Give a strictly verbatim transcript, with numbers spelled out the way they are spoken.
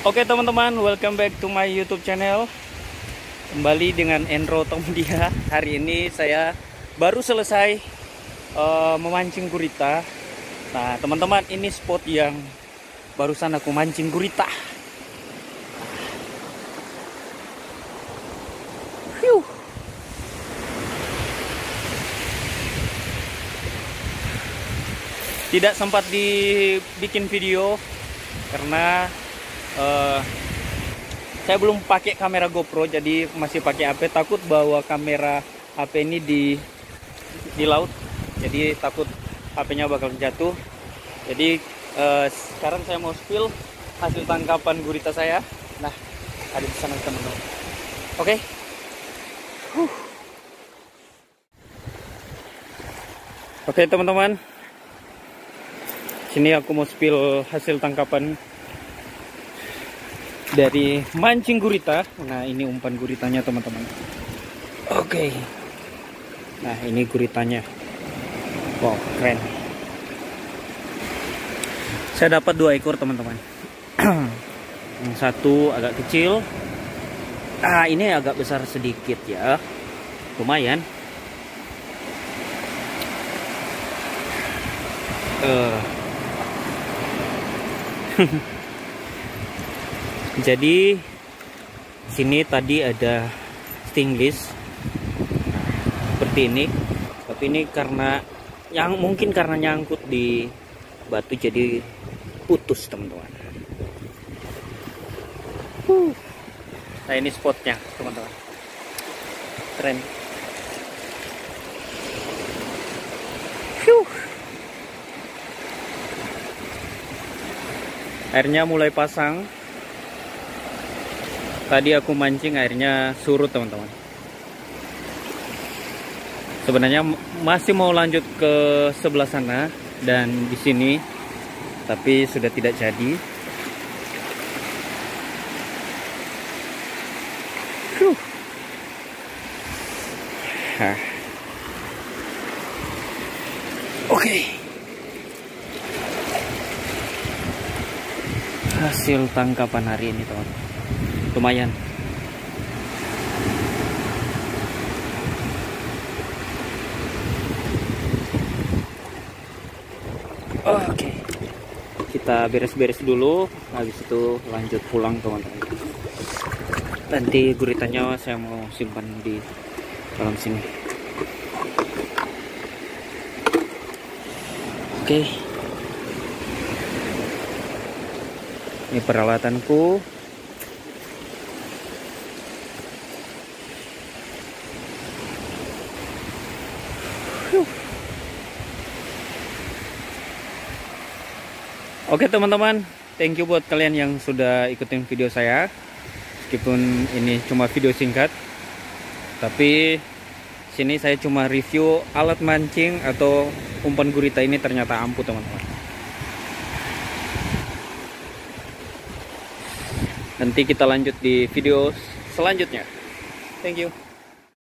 Oke teman-teman, welcome back to my YouTube channel. Kembali dengan Endro Tomdia. Hari ini saya baru selesai uh, memancing gurita. Nah teman-teman, ini spot yang barusan aku mancing gurita. Hyuh. Tidak sempat dibikin video karena uh, saya belum pakai kamera GoPro, jadi masih pakai H P. Takut bawa kamera H P ini di di laut, jadi takut H P-nya bakal jatuh. Jadi uh, sekarang saya mau spill hasil tangkapan gurita saya. Nah, ada di sana teman-teman. Oke. Huh. Oke teman-teman. Sini aku mau spill hasil tangkapan dari mancing gurita. Nah ini umpan guritanya teman-teman. Oke. Nah ini guritanya. Wow keren. Saya dapat dua ekor teman-teman. Yang satu agak kecil. Ah ini agak besar sedikit ya. Lumayan. Uh. Jadi sini tadi ada stingless seperti ini, tapi ini karena yang mungkin karena nyangkut di batu jadi putus teman-teman. Uh. Nah ini spotnya teman-teman, keren. Huh. Airnya mulai pasang. Tadi aku mancing airnya surut teman-teman. Sebenarnya masih mau lanjut ke sebelah sana dan di sini, tapi sudah tidak jadi. Huh. Oke. Okay. Hasil tangkapan hari ini teman, lumayan. Oke, kita beres-beres dulu, habis itu lanjut pulang teman-teman. Nanti guritanya saya mau simpan di dalam sini. Oke. Ini peralatanku. Oke teman-teman, thank you buat kalian yang sudah ikutin video saya. Meskipun ini cuma video singkat, tapi sini saya cuma review alat mancing atau umpan gurita ini ternyata ampuh teman-teman. Nanti kita lanjut di video selanjutnya. Thank you.